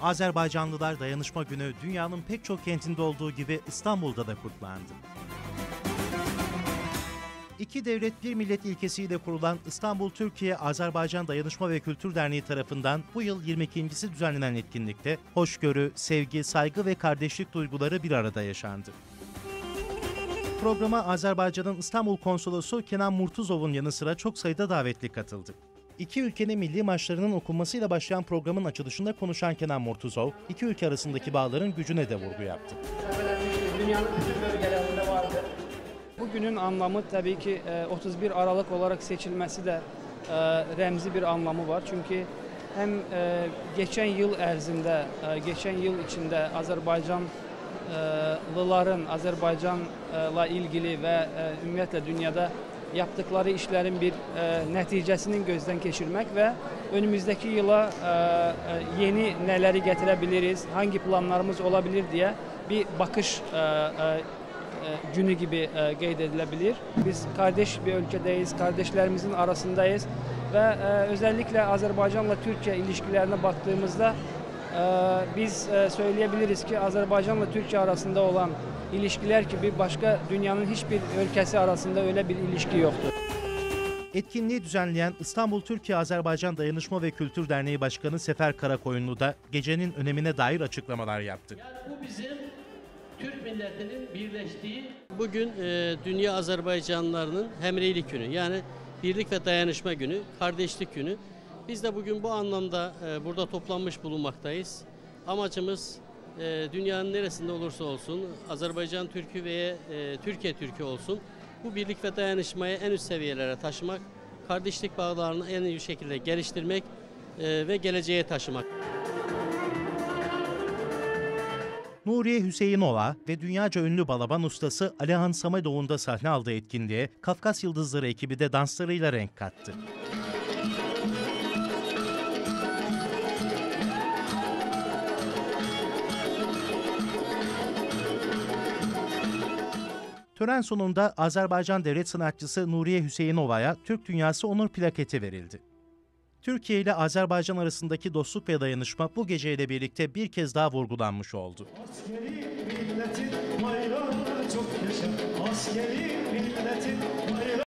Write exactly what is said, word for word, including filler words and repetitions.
Azerbaycanlılar Dayanışma Günü dünyanın pek çok kentinde olduğu gibi İstanbul'da da kutlandı. İki devlet bir millet ilkesiyle kurulan İstanbul Türkiye Azerbaycan Dayanışma ve Kültür Derneği tarafından bu yıl yirmi ikincisi düzenlenen etkinlikte hoşgörü, sevgi, saygı ve kardeşlik duyguları bir arada yaşandı. Programa Azerbaycan'ın İstanbul Konsolosu Kenan Murtuzov'un yanı sıra çok sayıda davetli katıldı. İki ülkenin milli maçlarının okunmasıyla başlayan programın açılışında konuşan Kenan Murtuzov, iki ülke arasındaki bağların gücüne de vurgu yaptı. Dünyanın bütün bölgelerinde vardır. Bugünün anlamı tabii ki otuz bir Aralık olarak seçilmesi de remzi bir anlamı var. Çünkü hem geçen yıl ərzində, geçen yıl içinde Azerbaycanlıların Azerbaycanla ilgili ve ümumiyyətlə dünyada yaptıkları işlerin bir neticesinin gözden geçirmek ve önümüzdeki yıla yeni neleri getirebiliriz, hangi planlarımız olabilir diye bir bakış günü gibi qeyd edilebilir. Biz kardeş bir ülkedeyiz, kardeşlerimizin arasındayız ve özellikle Azerbaycanla Türkiye ilişkilerine baktığımızda biz söyleyebiliriz ki Azerbaycanla Türkiye arasında olan ilişkiler gibi başka dünyanın hiçbir ülkesi arasında öyle bir ilişki yoktur. Etkinliği düzenleyen İstanbul Türkiye Azerbaycan Dayanışma ve Kültür Derneği Başkanı Sefer Karakoyunlu da gecenin önemine dair açıklamalar yaptı. Yani bu bizim Türk milletinin birleştiği... Bugün e, Dünya Azerbaycanlılarının hemreylik günü, yani birlik ve dayanışma günü, kardeşlik günü. Biz de bugün bu anlamda e, burada toplanmış bulunmaktayız. Amacımız e, dünyanın neresinde olursa olsun, Azerbaycan Türk'ü veya e, Türkiye Türk'ü olsun, bu birlik ve dayanışmayı en üst seviyelere taşımak, kardeşlik bağlarını en iyi şekilde geliştirmek e, ve geleceğe taşımak. Nuriye Hüseyinova ve dünyaca ünlü balaban ustası Alihan Samedov'un da sahne aldığı etkinliğe Kafkas Yıldızları ekibi de danslarıyla renk kattı. Tören sonunda Azerbaycan devlet sanatçısı Nuriye Hüseyinova'ya Türk Dünyası Onur Plaketi verildi. Türkiye ile Azerbaycan arasındaki dostluk ve dayanışma bu geceyle birlikte bir kez daha vurgulanmış oldu. Askeri milletin bayrağını çok yaşa, askeri milletin